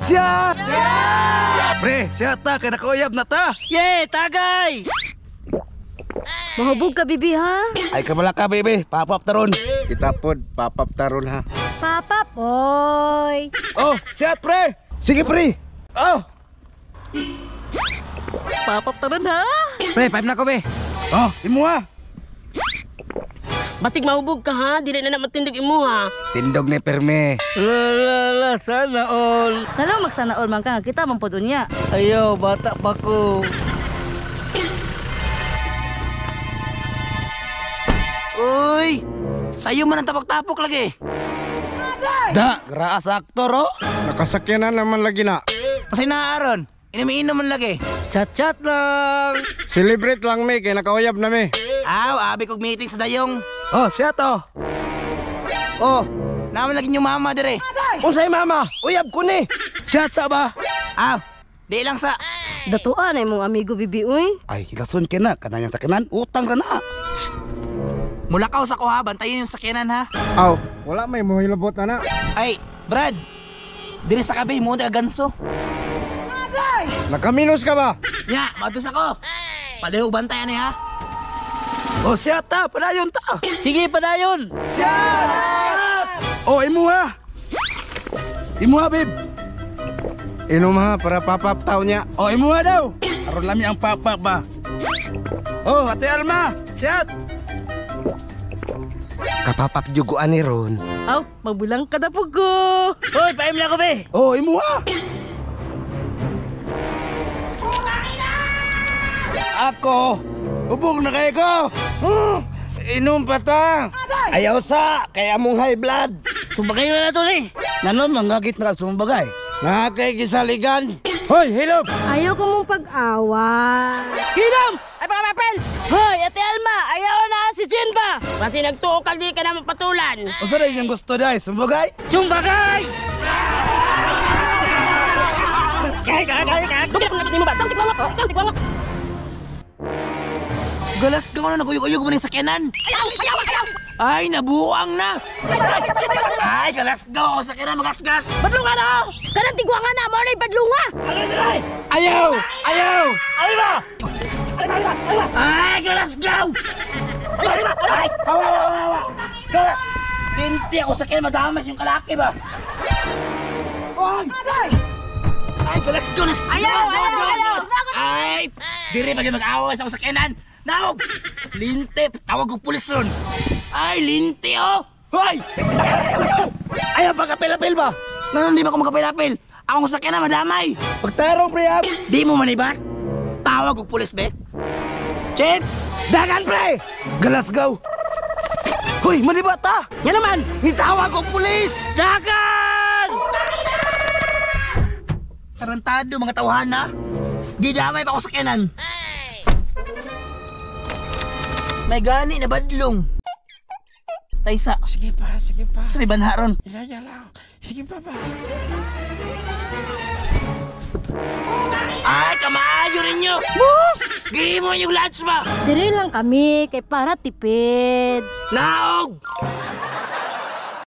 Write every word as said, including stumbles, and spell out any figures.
Siya! Pre, siya ta, kaya nakauyab na ta. Yay, tagay! Mahubog ka, bibi, ha? Ay, kamala ka, baby. Papap taron. Kita pod, papap taron, ha. Papap, oy! Oh, siya, pre! Sige, pre! Oh! Papap taran ha? Pre, five na ko, be. Oh, imo, ha. Batik mahubog ka ha, dili na na matindig imo ha. Tindog ni Perme. Lala, sana all. Nalang magsana all man ka nga kita mampudon niya. Ayaw, bata pa ko. Uy! Sayo man ang tapok-tapok lagi. Da, graas aktor, oh. Nakasakyanan naman lagi na. Pasay na aron. Inamiinom man lagi. Chat-chat lang. Celebrate lang, me, kaya nakauyab na, me. Aw, abi kog meeting sa dayong. Oh, siya to. Oh, naman lagi yung mama dire. Unsay mama? Uyab ko ni. Siya sa ba? Aw, di lang sa... Datuan ay mong amigo, bibi, uy. Ay, hilason ka na. Kanayang takinan, utang ra na. Mula ka sa ko ha, bantayin yung sakyanan ha. Aw, wala may mohilabot na na. Ay, Brad. Diri sa kabe mo na ganso. Nakaminos ka ba? Nya, matos ako. Palihog bantayan ni ha. Oh, siya ta. Padayon ta. Sige, padayon. Oh, imo ha. Imo ha, babe. Inom ha, para papap tao niya. Oh, imo ha daw. Aron lami ang papap ba? Oh, Ate Alma. Siya. Kapapap juguan ni Ron. Aw, magbulang ka na po ko. Hoy, paim na ko, be. Oh, imo ha. Ako. Ubog na kayo ko. Hmm, inom pa ta. Ayaw sa, kaya mong high blood. Sumbagay na na to, eh. Nanon, mangagit na sumbagay. Nakakay kisaligan. Hoy, hilop. Ayaw ko mong pag-awa. Hinom! Ay, baka mapel! Hoy, Ate Alma, ayaw na si Jen ba? Pati nagtuokal di ka na mapatulan. O sa rin yung gusto dahil, sumbagay? Sumbagay! Kaya, kaya, kaya, kaya! Bakit ang natin mo ba? Tang tikwangak! Tang tikwangak! Galas ka na, naguyog-uyog mo na yung sakyanan. Ayaw! Ayaw! Ayaw! Ay, nabuang na. Ay, galas ka, sakyanan magasgas. Badlunga na! Kanang tigwanga na! Mo na'y badlunga! Ayaw! Ayaw! Ay ba? Ay, galas ka! Ay, hawa, hawa, hawa. Galas! Binti ako sakyanan, madamas yung kalaki ba? Ay! Ay, galas ka! Ayaw! Ayaw! Ayaw! Ay, diri pa yung mag-awas ako sakyanan. Naog! Linti, tawag ko pulis ron. Ay, linti oh! Hoy! Ayaw pa kapil-apil ba? Nanon di ba ako makapil-apil? Ako sa sakyanan madamay. Pagtarong, pre, Di mo manibat? Tawag ko pulis, be. Chip! dagan, pre! Galasgaw! Hoy, manibat ta! Yan naman! Itawag ko pulis! Dagan! Tarantado, mga tauhan na. Di damay pa ako sakyanan. May gani na badlong. Taysa. Sige pa, sige pa. Sa may banha ron. Ilaya lang. Sige pa pa. Ay, kamaayo ninyo! Boss! Gihi mo yung lunch ba? Dire lang kami, kay para tipid. Naog!